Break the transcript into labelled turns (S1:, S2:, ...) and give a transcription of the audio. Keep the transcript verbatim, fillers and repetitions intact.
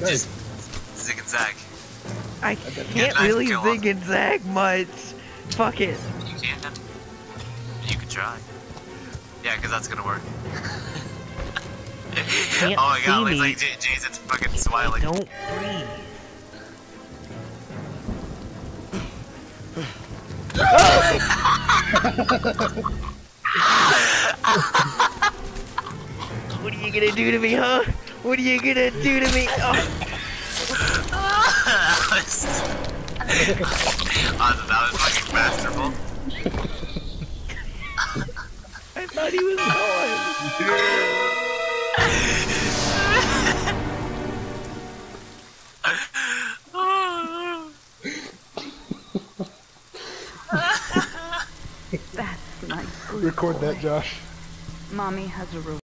S1: just zig and zag.
S2: I can't really zig and zag much. Fuck it.
S1: You can. You can try. Yeah, because that's gonna work.
S2: Can't
S1: oh my
S2: see
S1: god,
S2: me.
S1: it's like J Jason's fucking smiling.
S2: Don't breathe. What are you gonna do to me, huh? What are you gonna do to me? Oh.
S1: Awesome, that was fucking masterful.
S2: I thought he was
S3: That's nice.
S4: Record that, Josh.
S3: Mommy has a